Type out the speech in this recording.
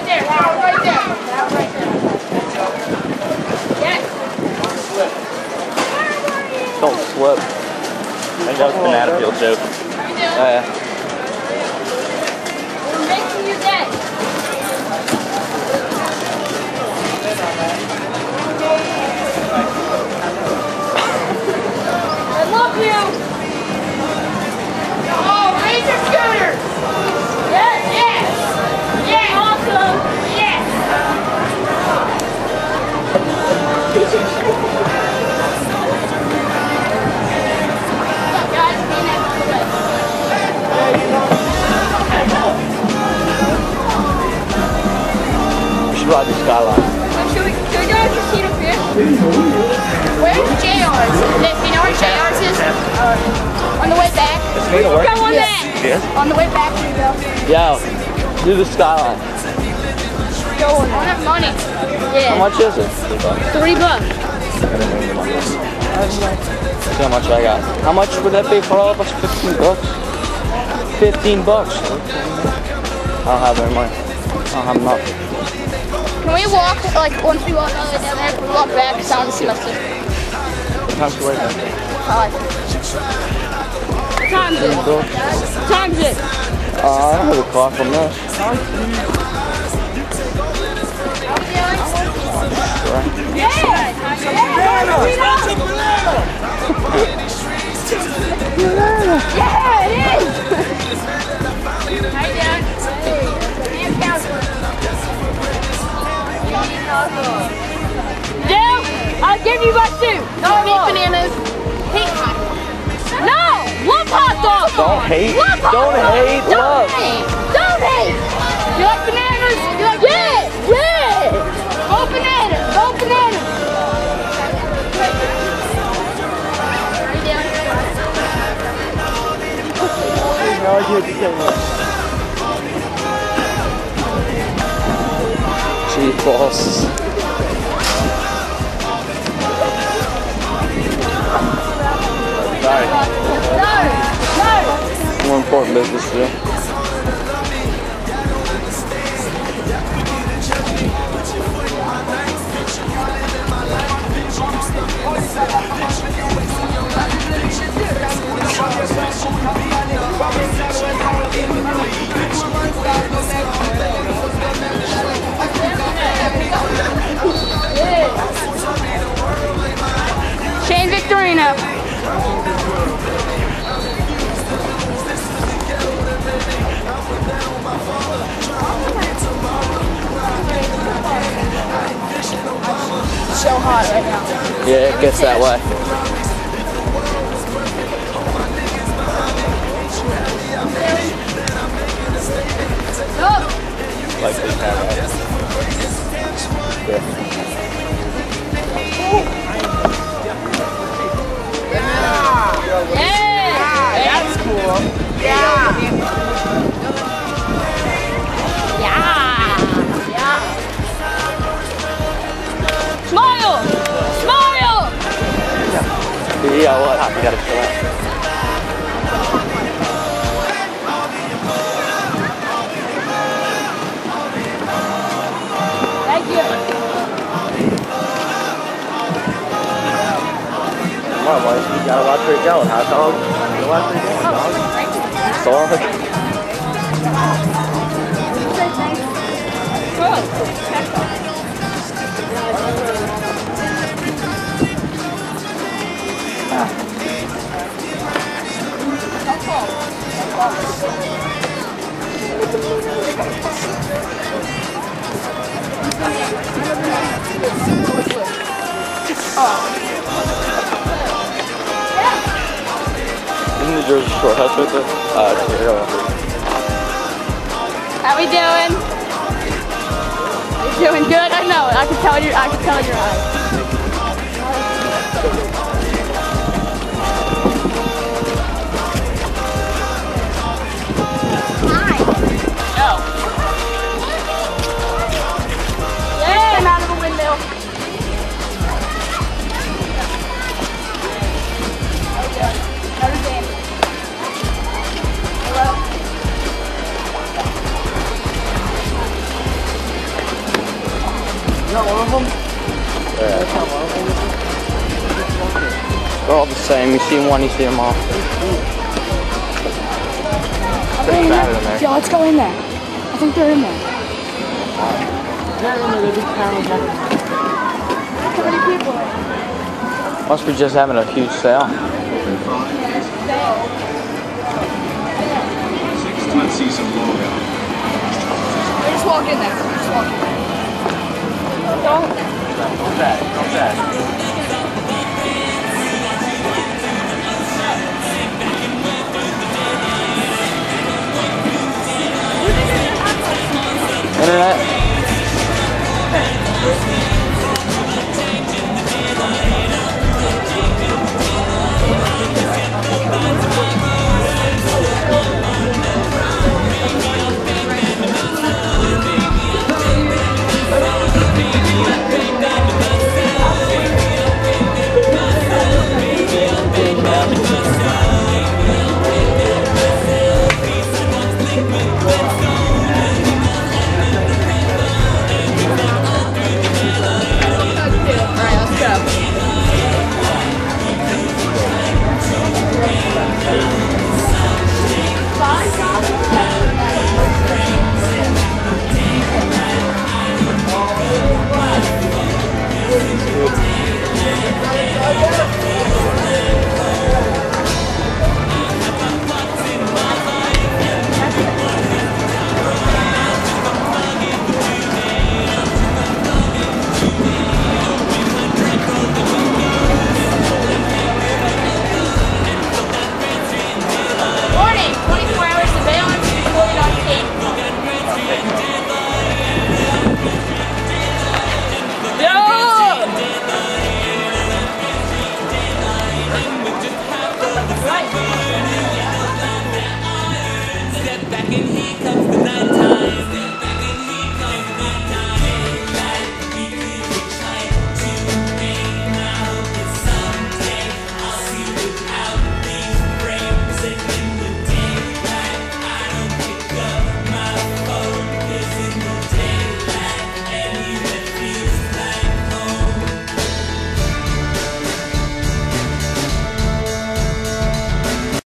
there. Howard, right there. Howard, right there. Yes. Don't slip. I think that was a banana peel joke. How you doing? We're making you day. I love you. Oh, raise your scooter. Yes, yes. Yes. Awesome. Yes. What's up, guys? Me and Emma on the way. We should ride the skyline. Should we go to Casino Pier? Where's JR's? If you know where JR's is? On the way back. We can go on that. Yes. On the way back, we go. Yeah, do the skyline. Go on. I don't have money. Yeah. How much is it? $3. See how much I got. How much would that be for all of us? 15 bucks? 15 bucks. I don't have any money. I don't have nothing. Can we walk, like, once we walk all the way down there, can we walk back? Because I want to see my sister. What time's the wait? 5. What time is it? What time is it? I don't have a clock from this. Yeah! Yeah, it is! Hi, Dad. Hey. Be a counselor. Dale, I'll give you my suit. No, I need bananas. Hate hot dogs. No! Love hot dogs! Don't hate. Love hot Don't dogs. hate. Don't Love. hate. Don't hate. You like bananas? You like bananas? Yeah! Go bananas! Go bananas! No idea what you're saying. Gee, boss. Sorry. No! More important business to do. Shane Victorino. So hot right now. Yeah, it gets that way. Like this camera. Yeah. Yeah! That's cool. Yeah! Yeah! Smile! Smile! Yeah, what? You gotta chill out. Thank you. Come on, boys. You gotta watch where you're going, hot dog. You gotta watch where you're going, dog. Sorry. Isn't the Jersey Shore house right there? How we doing? You doing good? I know. I can tell your eyes. Hi. No. Yeah, I'm out of the window. How's Danny? Hello. They're all the same. You see one, you see them all. Pretty crowded in there. Yeah, let's go in there. I think they're in there. How many people? Must be just having a huge sale. Let's see some logo. Just walk in there. Just walk in there. Don't. Don't bad.